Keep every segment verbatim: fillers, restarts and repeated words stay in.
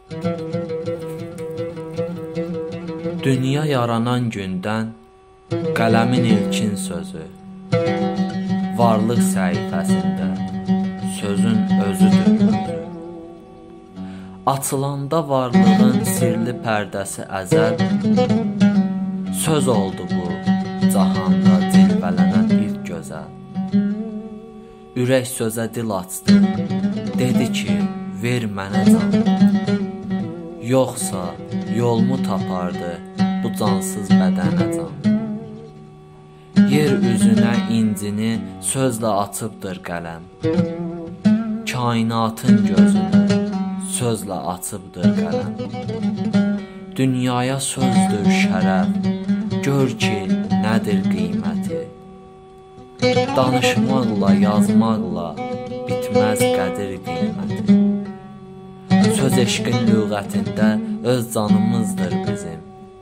Dünya yaranan gündən qələmin ilkin sözü, varlıq səhifəsində sözün özüdür özü. Açılanda varlığın sirli pərdəsi əzəl, söz oldu bu cahanda cilvələnən ilk gözəl. Ürək sözə dil açdı, dedi ki, ver mənə can. Yoxsa yolmu tapardı bu cansız bədənə can. Yer üzünə incini sözlə açıbdır qələm, kainatın gözünü sözlə açıbdır qələm. Dünyaya sözdür şərəf, gör ki, nədir qiyməti. Danışmaqla, yazmaqla bitməz qədir qiyməti. Söz eşqin lüğətində öz canımızdır bizim.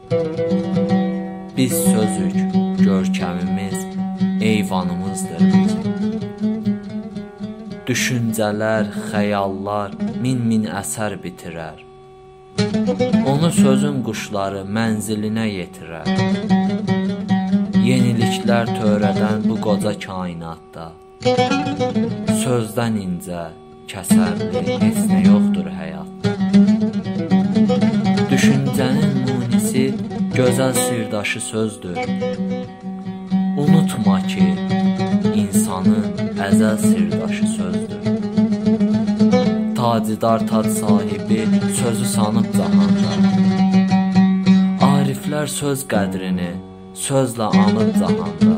Biz sözük, görkəmimiz, eyvanımızdır bizim. Düşüncələr, xəyallar min-min əsər bitirər. Onu sözün quşları mənzilinə yetirər. Yeniliklər törədən bu qoca kainatda sözdən incə, kəsərli heç nə yoxdur həyatda. Düşüncənin munisi gözəl sirdaşı sözdür. Unutma ki, insanın əzəl sirdaşı sözdür. Tacidar tac sahibi sözü sanıb cahanda. Ariflər söz qədrini sözlə anıb cahanda.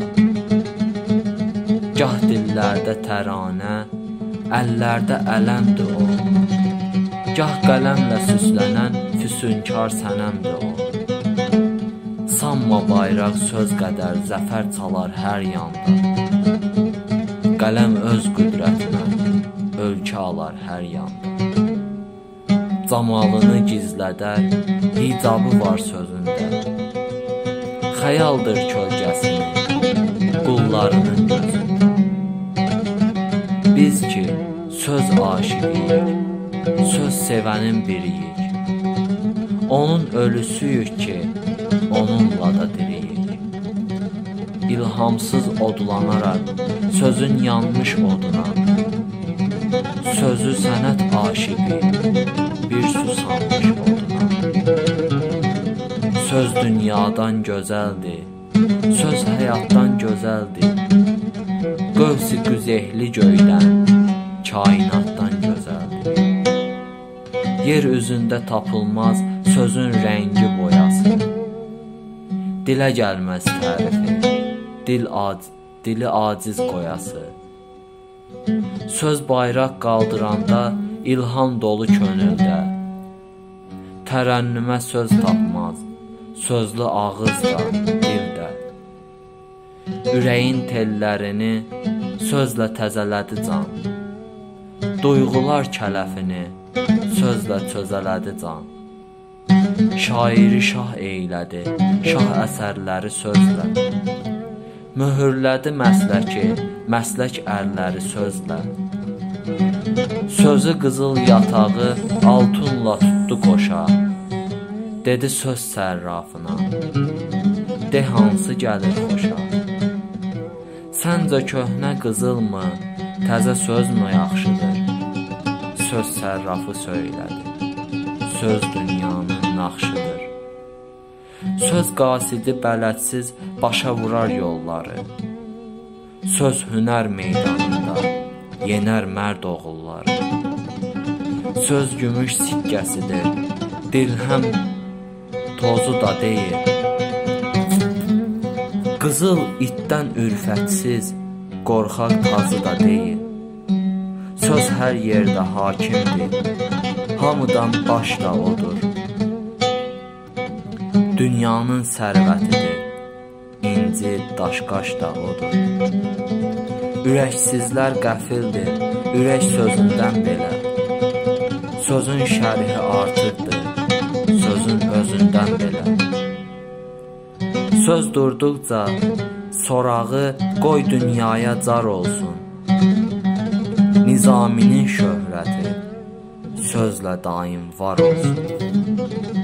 Gah dillərdə təranə, əllərdə ələmdir o. Gah qələmlə süslənən füsunkar sənəmdir o. Sanma bayraq söz qədər zəfər çalar hər yanda. Qələm öz qüdrətinə ölkə alar hər yanda. Camalını gizlədər, hicabı var sözündə. Xəyaldır kölgəsini qullarının gözündə. Biz ki, söz aşiqiyik, söz sevənin biriyik. Onun ölüsüyük ki, onunla da diriyik. İlhamsız odlanaraq sözün yanmış oduna, sözü sənət aşiqi bir susanmış oduna. Söz dünyadan gözəldir, söz həyatdan gözəldir. Qövs-i güzehli göydən, kainatdan gözəldir. Yer üzündə tapılmaz sözün rəngi boyası. Dilə gəlməz tərifi, dil ac, dili aciz qoyası. Söz bayraq qaldıranda ilham dolu könüldə. Tərənnümə söz tapmaz, sözlü ağız da, dildə. Ürəyin tellərini sözlə təzələdi can. Duyğular kələfini sözlə çözələdi can. Şairi şah eylədi, şah əsərləri sözlə. Möhürlədi məsləki, məslək ərləri sözlə. Sözü qızıl yatağı altınla tutdu qoşa. Dedi söz sərrafına, de hansı gəlir xoşa. Səncə köhnə qızılmı, təzə sözmü yaxşıdır? Söz sərrafı söylədi, söz dünyanın naxşıdır. Söz qasidi bələdsiz başa vurar yolları. Söz hünər meydanında yenər mərd oğulları. Söz gümüş sikkəsidir, dirhəm tozu da deyil. Qızıl itdən ürfətsiz, qorxaq tazı da deyil. Söz hər yerdə hakimdir, hamıdan baş da odur. Dünyanın sərvətidir, inci daşqaş da odur. Ürəksizlər qəfildir, ürək sözündən belə. Sözün şərhi artıqdır, sözün özündən belə. Söz durduqca sorağı qoy dünyaya car olsun. Nizaminin şöhrəti sözlə daim var olsun.